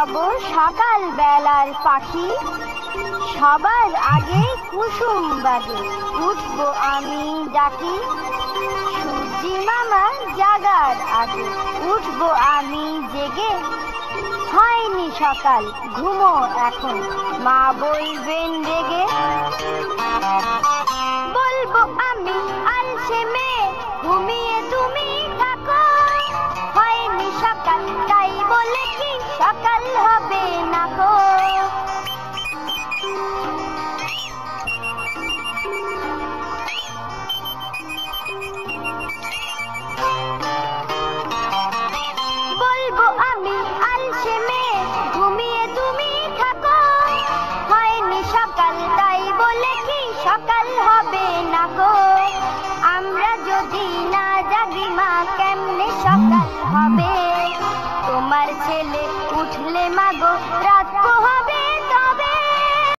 হব সকাল বেলার পাখি, সবার আগে কুসুম বাজে উঠবো আমি ডাকি। সূর্যি মামা জাগার আগে উঠবো আমি জেগে। হয়নি সকাল ঘুমো এখন, মা বলবেন রেগে। বলবো আমি আলসে মেয়ে, ঘুমিয়ে তুমি থাকো। হয়নি সকাল তাই বলে কি সকাল হবে না গো। বলবো আমি আলসে মেয়ে, ঘুমিয়ে তুমি থাকো। হয়নি সকাল তাই বলে কি সকাল হবে না গো। আমরা যদি না জাগি মা কেমনে সকাল হবে। তোমার ছেলে উঠলে মাগো রাত